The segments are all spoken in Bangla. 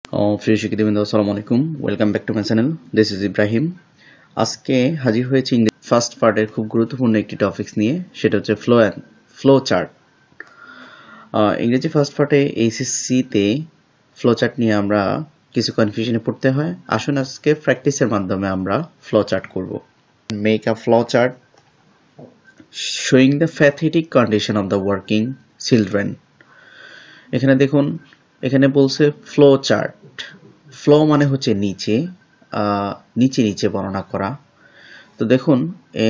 প্রিয় শিক্ষার্থীবৃন্দ, আসসালামু আলাইকুম। Welcome back to my channel. This is Ibrahim. আজকে হাজির হয়েছি ইংরেজি ফার্স্ট পার্টের খুব গুরুত্বপূর্ণ একটি টপিকস নিয়ে, সেটা হচ্ছে ফ্লো চার্ট। ইংরেজি ফার্স্ট পার্টে এইচএসসিতে ফ্লো চার্ট নিয়ে আমরা কিছু কনফিউশনে পড়তে হয়। আসুন আজকে প্র্যাকটিসের মাধ্যমে আমরা ফ্লো চার্ট করব। Make a flow chart showing the pathetic condition of the working children. এখানে দেখুন, এখানে বলছে ফ্লো চার্ট। ফ্লো মানে হচ্ছে নিচে, নিচে নিচে বর্ণনা করা। তো দেখুন,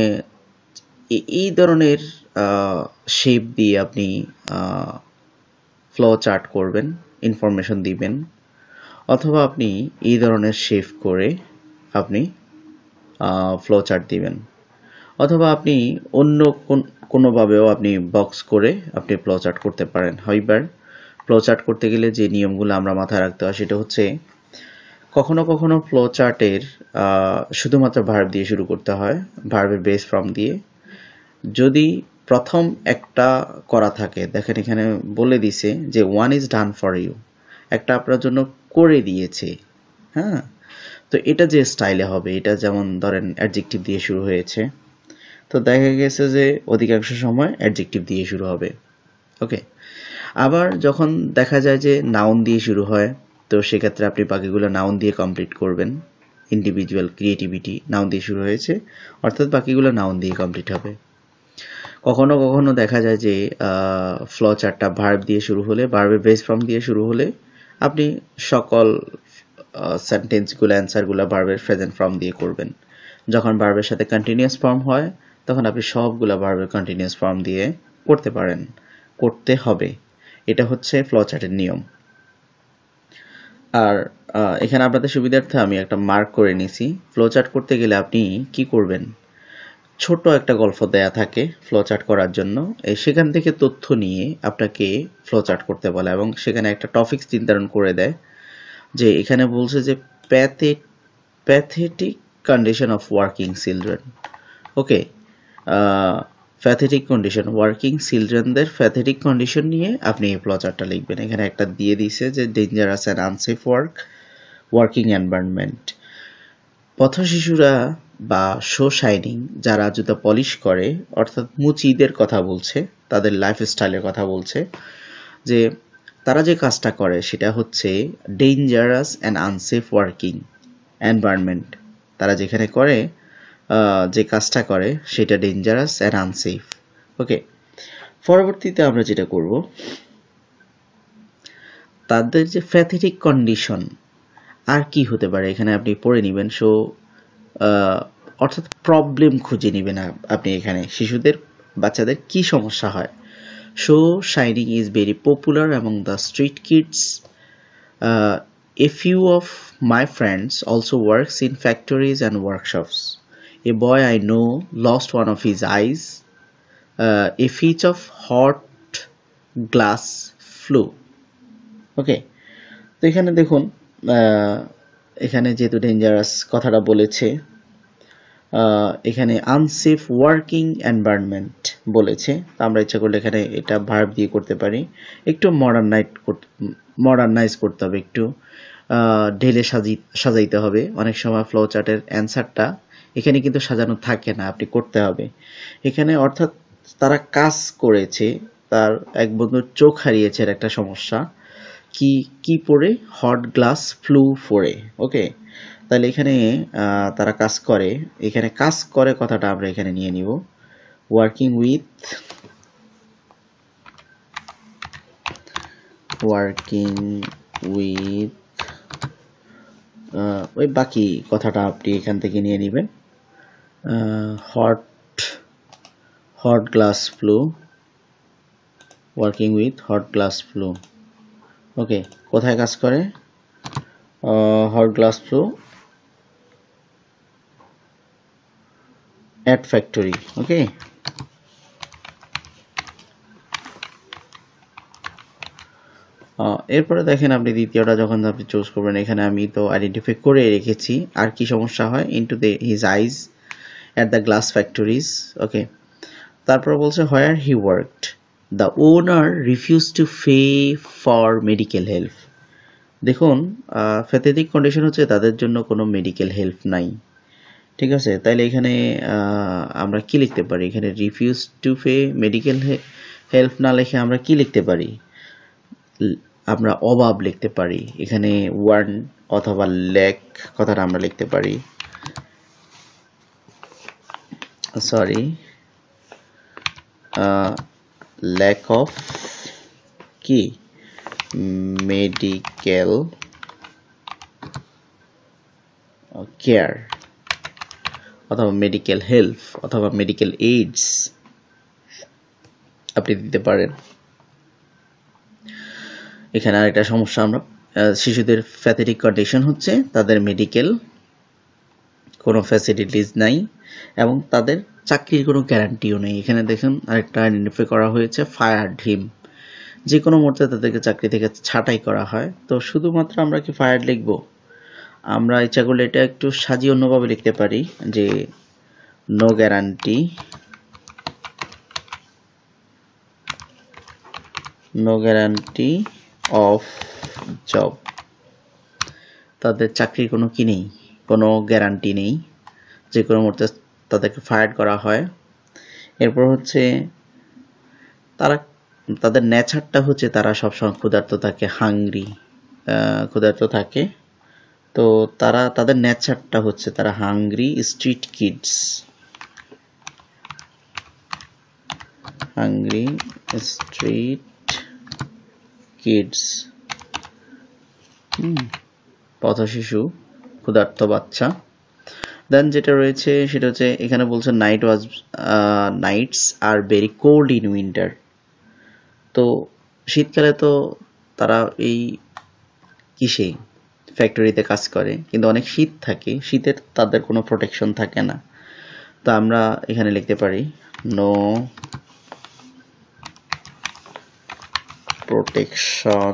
এই ধরনের শেপ দিয়ে আপনি ফ্লো চার্ট করবেন, ইনফরমেশন দিবেন, অথবা আপনি এই ধরনের শেপ করে আপনি ফ্লো চার্ট দিবেন, অথবা আপনি অন্য কোনোভাবেও আপনি বক্স করে আপনি ফ্লো চার্ট করতে পারেন। হাউএভার, ফ্লো চার্ট করতে গেলে যে নিয়মগুলো আমরা মাথায় রাখতে হয় সেটা হচ্ছে, কখনো কখনো ফ্লো চার্টের শুধুমাত্র ভার্ব দিয়ে শুরু করতে হয়, ভার্বের বেস ফর্ম দিয়ে। যদি প্রথম একটা করা থাকে, দেখেন এখানে বলে দিছে যে one is done for you, একটা আপনার জন্য করে দিয়েছে। হ্যাঁ, তো এটা যে স্টাইলে হবে, এটা যেমন ধরেন অ্যাডজেক্টিভ দিয়ে শুরু হয়েছে, তো দেখা গেছে যে অধিকাংশ সময় অ্যাডজেক্টিভ দিয়ে শুরু হবে। ওকে, আবার যখন দেখা যায় যে নাউন দিয়ে শুরু হয়, তো সেক্ষেত্রে আপনি বাকিগুলো নাউন দিয়ে কমপ্লিট করবেন। ইন্ডিভিজুয়াল ক্রিয়েটিভিটি নাউন দিয়ে শুরু হয়েছে, অর্থাৎ বাকিগুলো নাউন দিয়ে কমপ্লিট হবে। কখনো কখনো দেখা যায় যে ফ্লো চার্টটা ভার্ব দিয়ে শুরু হলে, ভার্বের বেস ফর্ম দিয়ে শুরু হলে, আপনি সকল সেন্টেন্সগুলো, অ্যান্সারগুলো ভার্বের প্রেজেন্ট ফর্ম দিয়ে করবেন। যখন ভার্বের সাথে কন্টিনিউয়াস ফর্ম হয়, তখন আপনি সবগুলো ভার্বের কন্টিনিউয়াস ফর্ম দিয়ে করতে পারেন, করতে হবে। এটা হচ্ছে ফ্লো চার্টের নিয়ম। আর এখানে আপনাদের সুবিধার্থে আমি একটা মার্ক করে নিছি। ফ্লো চার্ট করতে গেলে আপনি কি করবেন, ছোট একটা গল্প দেয়া থাকে ফ্লো চার্ট করার জন্য, সেখান থেকে তথ্য নিয়ে আপনাকে ফ্লো চার্ট করতে বলে, এবং সেখানে একটা টপিক নির্ধারণ করে দেয় যে এখানে বলছে যে pathetic condition of working children. Okay, pathetic condition, working চিলড্রেনদের প্যাথেটিক কন্ডিশন নিয়ে আপনি এই ফ্লো চার্টটা লিখবেন। এখানে একটা দিয়ে দিছে যে dangerous and unsafe working environment. পথ শিশুরা বা শো শাইনিং, যারা জুতা পলিশ করে, অর্থাৎ মুচিদের কথা বলছে, তাদের লাইফস্টাইলের কথা বলছে, যে তারা যে কাজটা করে সেটা হচ্ছে dangerous and unsafe working environment. তারা যেখানে করে, যে কাজটা করে সেটা ডেঞ্জারাস অ্যান্ড আনসেফ। ওকে, পরবর্তীতে আমরা যেটা করব, তাদের যে প্যাথেটিক কন্ডিশন আর কি হতে পারে এখানে আপনি পড়ে নেবেন। সো অর্থাৎ প্রবলেম খুঁজে নেবেন আপনি এখানে, শিশুদের, বাচ্চাদের কি সমস্যা হয়। Shoe shining is very popular among the street kids. A few of my friends also works in factories and workshops. A boy I know lost one of his eyes. A fit of hot glass flu. Okay, তো এখানে দেখুন, এখানে যেহেতু ডেঞ্জারাস কথাটা বলেছে, এখানে আনসেফ ওয়ার্কিং এনভায়রনমেন্ট বলেছে, তো আমরা ইচ্ছা করলে এখানে এটা ভার্ব দিয়ে করতে পারি। একটু মডার্নাইজ করতে হবে, একটু ঢেলে সাজাইতে হবে। অনেক সময় ফ্লো চার্টের অ্যান্সারটা এখানে কিন্তু সাজানো থাকে না, আপনি করতে হবে এখানে। অর্থাৎ তারা কাজ করেছে, তার এক বন্ধুর চোখ হারিয়েছে, একটা সমস্যা, কি পড়ে, হট গ্লাস ফ্লু পড়ে। ওকে, তাহলে এখানে তারা কাজ করে, এখানে কাজ করে কথাটা আমরা এখানে নিয়ে নিব, ওয়ার্কিং উইথ ওই বাকি কথাটা আপনি এখান থেকে নিয়ে নেবেন, hot glass flu, working with hot glass flu. Okay, কোথায় কাজ করে, hot glass flu at factory. Okay, এরপরে দেখেন আপনি দ্বিতীয়টা যখন আপনি চুজ করবেন, এখানে আমি তো আইডেন্টিফাই করে রেখেছি আর কি সমস্যা হয়, into his eyes at the glass factories. Okay, তারপর বলছে where he worked the owner refused to pay for medical help. দেখুন প্যাথেটিক কন্ডিশন হচ্ছে তাদের জন্য কোনো মেডিকেল হেল্প নাই, ঠিক আছে। তাইলে এখানে আমরা কি লিখতে পারি, এখানে refuse to pay medical help না লিখে আমরা কি লিখতে পারি, আমরা অভাব লিখতে পারি। এখানে ওয়ান অথবা ল্যাক কথাটা আমরা লিখতে পারি, সরি ল্যাক অফ কি মেডিকেল কেয়ার অথবা মেডিকেল হেল্প অথবা মেডিকেল এইডস আপনি দিতে পারেন। এখানে আরেকটা সমস্যা, আমরা শিশুদের প্যাথেটিক কন্ডিশন হচ্ছে তাদের মেডিকেল কোনো ফ্যাসিলিটিস নাই এবং তাদের চাকরির কোনো গ্যারান্টিও নেই। এখানে দেখুন আরেকটা আইডেন্টিফাই করা হয়েছে ফায়ার হিম, যে কোনো মুহূর্তে তাদেরকে চাকরি থেকে ছাঁটাই করা হয়। তো শুধুমাত্র আমরা কি ফায়ার লিখবো, আমরা ইচ্ছা করলে এটা একটু সাজিয়ে অন্যভাবে লিখতে পারি যে নো গ্যারান্টি অফ জব, তাদের চাকরির কোনো কি নেই, কোনো গ্যারান্টি নেই, যে কোনো মুহূর্তে তাদেরকে ফায়ার করা হয়। এরপর হচ্ছে তারা, তাদের নেচারটা হচ্ছে তারা সবসময় ক্ষুধার্ত থাকে, ক্ষুধার্ত থাকে। তো তারা, তাদের নেচারটা হচ্ছে তারা hungry street kids, hungry street kids, পথশিশু, ক্ষুধার্ত বাচ্চা। দেন যেটা রয়েছে সেটা হচ্ছে এখানে বলছে nights are very cold in winter. তো শীতকালে তো তারা এই কিসে ফ্যাক্টরিতে কাজ করে, কিন্তু অনেক শীত থাকে, শীতের তাদের কোনো প্রোটেকশন থাকে না। তো আমরা এখানে লিখতে পারি নো প্রোটেকশন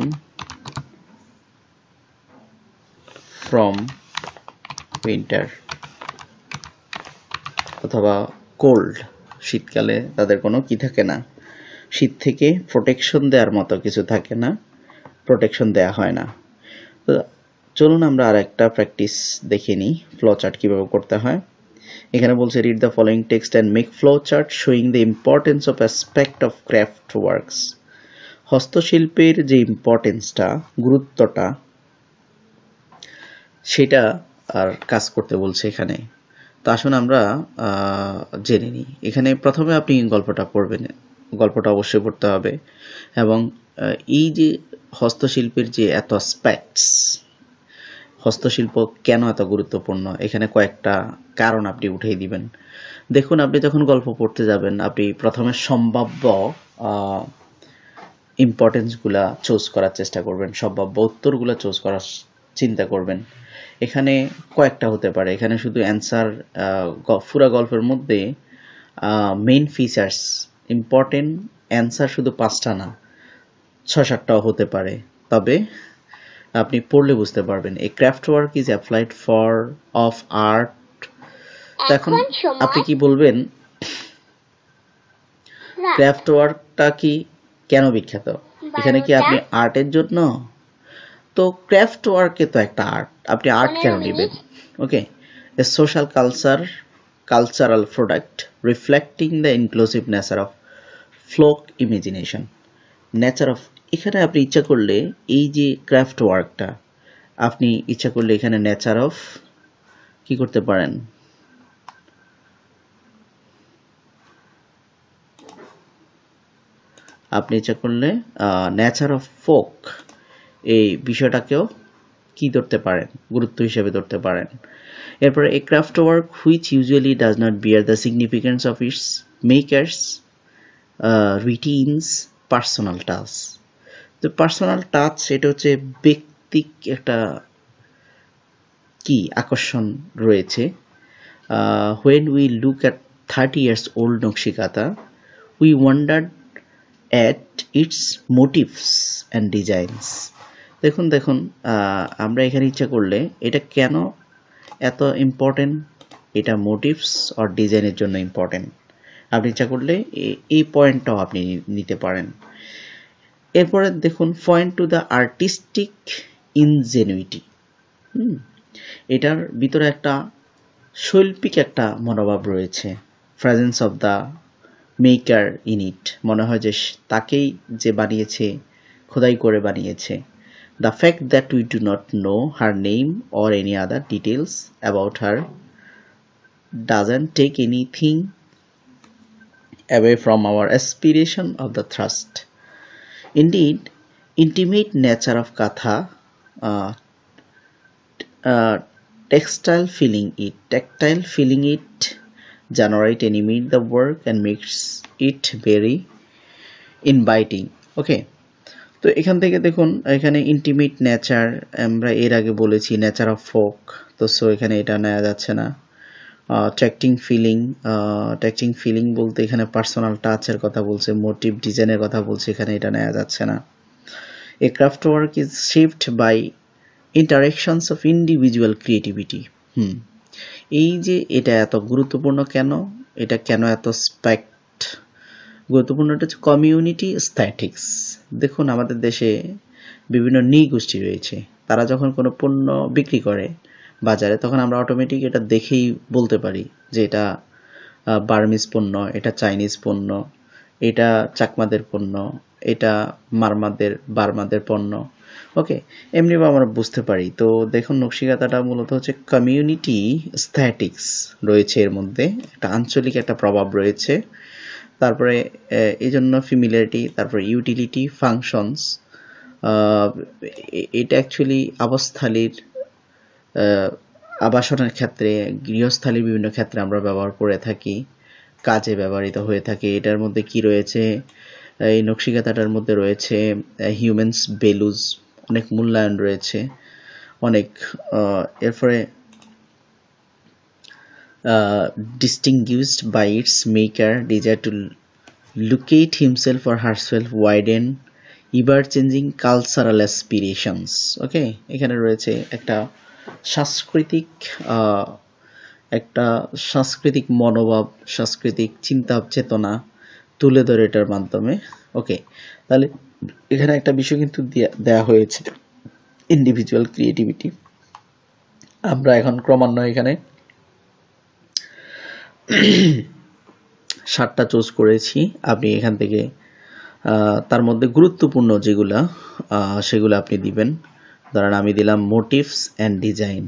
ফ্রম উইন্টার অথবা কোল্ড, শীতকালে তাদের কোনো কি থাকে না, শীত থেকে প্রোটেকশন দেওয়ার মতো কিছু থাকে না, প্রোটেকশন দেয়া হয় না। তো চলুন আমরা আর একটা প্র্যাকটিস দেখে নিই ফ্লো চার্ট কীভাবে করতে হয়। এখানে বলছে read the following text and make flow chart showing the importance of aspect of craft works. হস্তশিল্পের যে ইম্পর্টেন্সটা, গুরুত্বটা, সেটা আর কাজ করতে বলছে এখানে। তো আসুন আমরা জেনে নিই। এখানে প্রথমে আপনি গল্পটা পড়বেন, গল্পটা অবশ্যই পড়তে হবে। এবং এই যে হস্তশিল্পের যে এত অ্যাসপেক্টস, হস্তশিল্প কেন এত গুরুত্বপূর্ণ, এখানে কয়েকটা কারণ আপনি উঠিয়ে দিবেন। দেখুন, আপনি যখন গল্প পড়তে যাবেন, আপনি প্রথমে সম্ভাব্য ইম্পর্টেন্সগুলা চুজ করার চেষ্টা করবেন, সম্ভাব্য উত্তরগুলো চুজ করার চিন্তা করবেন। এখানে কয়েকটা হতে পারে, এখানে শুধু অ্যান্সার, পুরা গল্পের মধ্যে মেইন ফিচার্স, ইম্পর্টেন্ট অ্যান্সার শুধু 5টা না, 6-7টাও হতে পারে। তবে আপনি পড়লে বুঝতে পারবেন। এই craft work is applied for of art. এখন আপনি কি বলবেন, ক্রাফট ওয়ার্কটা কি কেন বিখ্যাত, এখানে কি আপনি আর্টের জন্য? তো ক্রাফট ওয়ার্কে তো একটা আর্ট, আপনি আর্ট কেন নেবেন? Okay, a social cultural product reflecting the inclusive nature of folk imagination, nature of, এখানে আপনি ইচ্ছা করলে এই যে ক্রাফট ওয়ার্কটা, আপনি ইচ্ছা করলে এখানে নেচার অফ কি করতে পারেন, আপনি ইচ্ছা করলে নেচার অফ ফোক এই বিষয়টাকেও কি ধরতে পারেন, গুরুত্ব হিসেবে ধরতে পারেন। এরপরে a craft work which usually does not bear the significance of its makers routines personal touch. তো পার্সোনাল টাচ এটা হচ্ছে ব্যক্তিক একটা কি আকর্ষণ রয়েছে। when we look at 30 years old Nakshi Kantha, we wondered at its motifs and designs. দেখুন আমরা এখানে ইচ্ছা করলে এটা কেন এত ইম্পর্টেন্ট, এটা মোটিভস আর ডিজাইনের জন্য ইম্পর্টেন্ট, আপনি ইচ্ছা করলে এই পয়েন্টটাও আপনি নিতে পারেন। এরপরে দেখুন, point to the artistic ingenuity. এটার ভিতরে একটা শৈল্পিক একটা মনোভাব রয়েছে, presence of the maker in it, মনে হয় যে তাকেই যে বানিয়েছে, খোদাই করে বানিয়েছে। The fact that we do not know her name or any other details about her doesn't take anything away from our aspiration of the thrust. Indeed, intimate nature of Katha, uh, tactile feeling it generate animate the work and makes it very inviting. Okay, তো এখান থেকে দেখুন, এখানে ইন্টিমেট নেচার আমরা এর আগে বলেছি, নেচার অফ ফোক, তো সো এখানে এটা নেওয়া যাচ্ছে না। ট্যাক্টিং ফিলিং বলতে এখানে পার্সোনাল টাচের কথা বলছে, মোটিভ ডিজাইনের কথা বলছে, এখানে এটা নেওয়া যাচ্ছে না। A craft work is shaped by interactions of individual creativity. এই যে এটা এত গুরুত্বপূর্ণ কেন, এটা কেন এত গুরুত্বপূর্ণ, এটা হচ্ছে কমিউনিটি স্থেটিক্স। দেখুন আমাদের দেশে বিভিন্ন নৃগোষ্ঠী রয়েছে, তারা যখন কোনো পণ্য বিক্রি করে বাজারে, তখন আমরা অটোমেটিক এটা দেখেই বলতে পারি যে এটা বার্মিজ পণ্য, এটা চাইনিজ পণ্য, এটা চাকমাদের পণ্য, এটা বার্মাদের পণ্য। ওকে, এমনিভাবে আমরা বুঝতে পারি। তো দেখুন নকশিকাঁথাটা মূলত হচ্ছে কমিউনিটি স্থেটিক্স রয়েছে, এর মধ্যে একটা আঞ্চলিক একটা প্রভাব রয়েছে। তারপরে এই জন্য ফ্যামিলিয়ারিটি, তারপরে ইউটিলিটি ফাংশনস, এটা অ্যাকচুয়ালি আবাসনের ক্ষেত্রে, গৃহস্থালির বিভিন্ন ক্ষেত্রে আমরা ব্যবহার করে থাকি, কাজে ব্যবহৃত হয়ে থাকে। এটার মধ্যে কি রয়েছে, এই নকশিকাঁথাটার মধ্যে রয়েছে হিউম্যানস ভ্যালুজ, অনেক মূল্যায়ন রয়েছে, অনেক। এরপরে distinguished by its maker desire to locate himself or herself widen ever-changing cultural aspirations. ওকে, এখানে রয়েছে একটা সাংস্কৃতিক মনোভাব, সাংস্কৃতিক চিন্তা চেতনা তুলে ধরে এটার মাধ্যমে। ওকে, তাহলে এখানে একটা বিষয় কিন্তু দেয়া হয়েছে, ইন্ডিভিজুয়াল ক্রিয়েটিভিটি। আমরা এখন ক্রমান্বয়ে এখানে 7টা চুজ করেছি, আপনি এখান থেকে তার মধ্যে গুরুত্বপূর্ণ যেগুলা সেগুলো আপনি দিবেন। ধরেন আমি দিলাম motifs and design.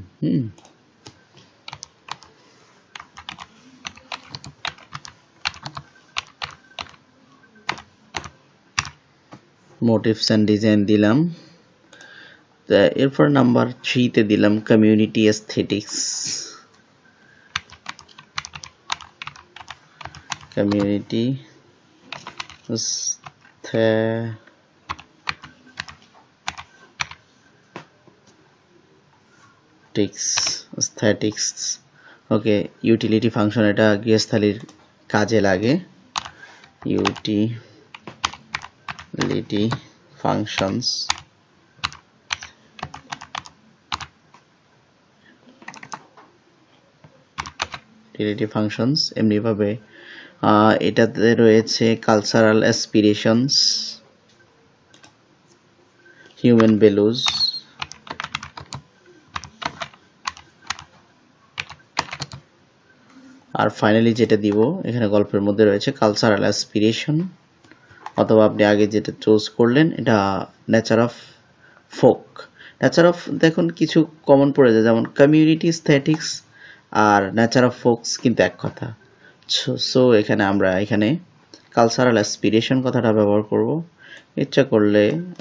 Motifs and design দিলাম। এরপর নাম্বার 3-তে দিলাম community aesthetics. Community aesthetics. Okay, utility function, এটা গৃহস্থালির কাজে লাগে, ইউটিলিটি ফাংশনস। ইউটিলিটি ফাংশনস এমনিভাবে এটাতে রয়েছে কালচারাল অ্যাসপিরেশনস, হিউম্যান ভ্যালুজ, আর ফাইনালি যেটা দিব এখানে গল্পের মধ্যে রয়েছে কালচারাল অ্যাসপিরেশন, অথবা আপনি আগে যেটা চুজ করলেন এটা nature of folk. Nature of, দেখুন কিছু কমন পড়ে যায়, যেমন কমিউনিটি স্থেটিক্স আর নেচার অফ ফোকস কিন্তু এক কথা। সো এখানে আমরা কালচারাল অ্যাসপিরেশন কথাটা ব্যবহার করব। ইচ্ছা করলে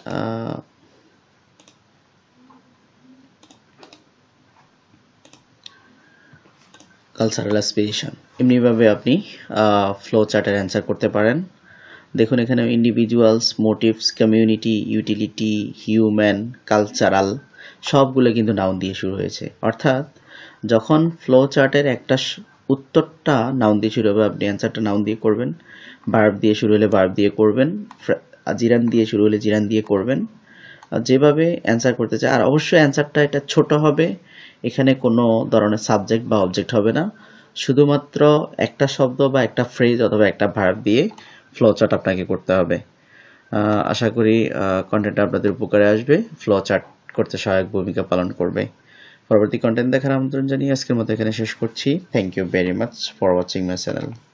কালচারাল অ্যাসপিরেশন, এমনিভাবে আপনি ফ্লো চার্টের অ্যান্সার করতে পারেন। দেখুন এখানে individuals, motifs, community, utility, human, cultural সবগুলো কিন্তু নাউন দিয়ে শুরু হয়েছে। অর্থাৎ যখন ফ্লো চার্টের একটা উত্তরটা নাউন দিয়ে শুরু হবে, আপনি অ্যান্সারটা নাউন দিয়ে করবেন। ভার্ব দিয়ে শুরু হলে ভার্ব দিয়ে করবেন, জিরান দিয়ে শুরু হলে জিরান দিয়ে করবেন, যেভাবে অ্যান্সার করতে চায়। আর অবশ্যই অ্যান্সারটা এটা ছোট হবে, এখানে কোনো ধরনের সাবজেক্ট বা অবজেক্ট হবে না, শুধুমাত্র একটা শব্দ বা একটা ফ্রেজ অথবা একটা ভার্ব দিয়ে ফ্লো চার্ট আপনাকে করতে হবে। আশা করি কন্টেন্টটা আপনাদের উপকারে আসবে। ফ্লো চার্ট করতে সহায়ক ভূমিকা পালন করবে। পরবর্তী কন্টেন্ট দেখার আমন্ত্রণ জানিয়ে আজকের মতো এখানে শেষ করছি। Thank you very much for watching my channel.